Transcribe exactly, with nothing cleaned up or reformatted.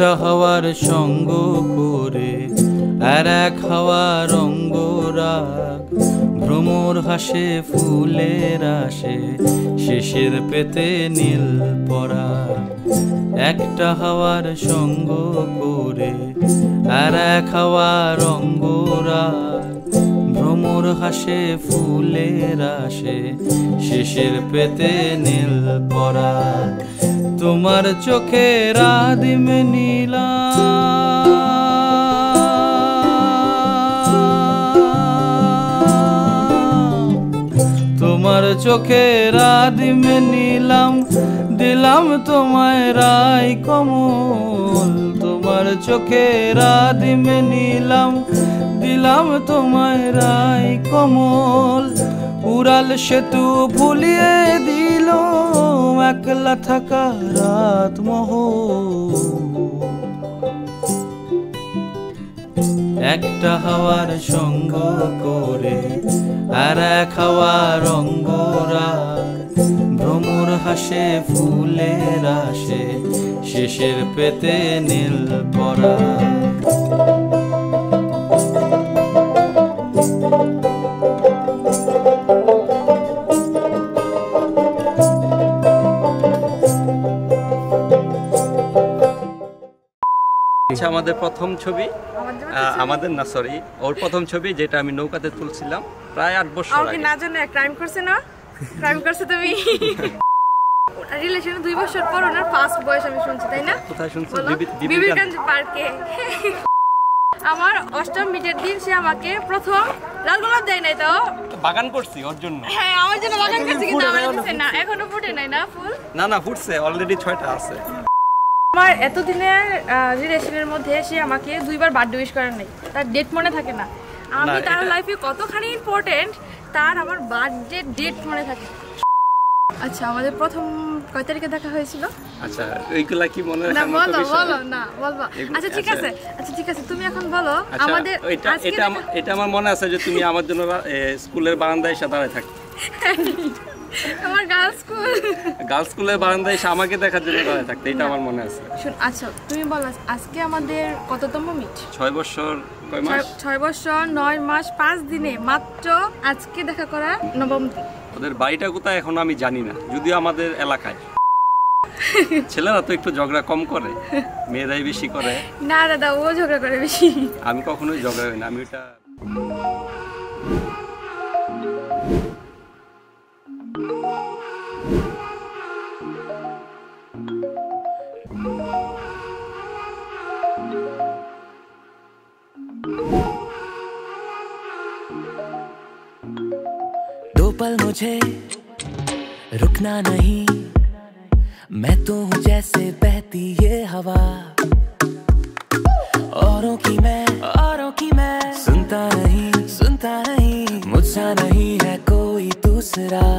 একটা হাওয়ার সঙ্গ করে আর এক হাওয়ার অঙ্গরাগ, ভ্রমর হাসে ফুলের আসে শেষের পেতে নীল পরা। একটা হাওয়ার সঙ্গ করে আর এক হাওয়ার অঙ্গরাগ, ভ্রমর হাসে ফুলের আসে শেষের পেতে নীল পরা। তোমার চোখের আদিম নীলা তোমার চোখের আদিম নীলাম, দিলাম তোমায় রাই কমল। তোমার চোখের আদিম নীলাম, দিলাম তোমায় রাই কমল। উড়াল সেতু ভুলিয়ে দিল একলা থাকা রাত মহল। একটা হাওয়ার সঙ্গ করে আর এক হাওয়ার অঙ্গরাগ, ভ্রমর হাসে ফুলের আসে শেষের পেতে নীল পরা। আচ্ছা, আমাদের প্রথম ছবি, আমাদের না সরি ওর প্রথম ছবি যেটা আমি নৌকাতে তুলছিলাম প্রায় আট বছর আগে। না জানো ক্রাইম করছে না? ক্রাইম করছে তুমি। রিলেশনে দুই বছর পর ওনার ফার্স্ট বয়স আমি শুনছি, তাই না? কোথায় শুনছো? বিবিরগঞ্জ পার্কে। আমার অষ্টম মিটের দিন সে আমাকে প্রথম লাল গোলাপ দেয় নাই, তো বাগান করছি ওর জন্য। হ্যাঁ, আমার জন্য বাগান করছি, কিন্তু আমার দিছে না, এখনো ফুটে নাই না ফুল। না না ফুটছে, অলরেডি ছয়টা আছে। আমার এতদিনের রিলেশনের মধ্যে সে আমাকে দুইবার বার্থডে উইশ করার নাই, তার ডেট মনে থাকে না। আমি তার লাইফে কতখানি ইম্পর্টেন্ট তার আমার বার্থডে ডেট মনে থাকে। আচ্ছা, আমাদের প্রথম কয় তারিখে দেখা হয়েছিল? আচ্ছা, এইগুলা কি মনে রাখার মতো বিষয়? না বলো না, বলবা। আচ্ছা ঠিক আছে, আচ্ছা ঠিক আছে, তুমি এখন বলো। আমাদের এটা এটা এটা আমার মনে আছে যে তুমি আমার জন্য স্কুলের বারান্দায় এসে দাঁড়ায় থাকো। আমার গার্লস স্কুল গার্লস স্কুলের বারান্দায় এসে আমাকে দেখার জন্য দাঁড়ায় থাকতে, এটা আমার মনে আছে। শুন, আচ্ছা তুমি বলো আজকে আমাদের কততম মিট? ছয় বছর কয় মাস? ছয় বছর নয় মাস পাঁচ দিনে মাত্র আজকে দেখা করা নবম দিন। ওদের বাড়িটা কোথায় এখন আমি জানি না, যদিও আমাদের এলাকায়। ছেলেরা তো একটু ঝগড়া কম করে, মেয়েরাই বেশি করে। না দাদা, ও ঝগড়া করে বেশি। আমি কখনোই ঝগড়া করি না, আমি ওটা दो पल मुझे रुकना नहीं, मैं तो हूँ जैसे बहती ये हवा। औरों की मैं औरों की मैं सुनता नहीं सुनता नहीं, मुझसा नहीं है कोई दूसरा।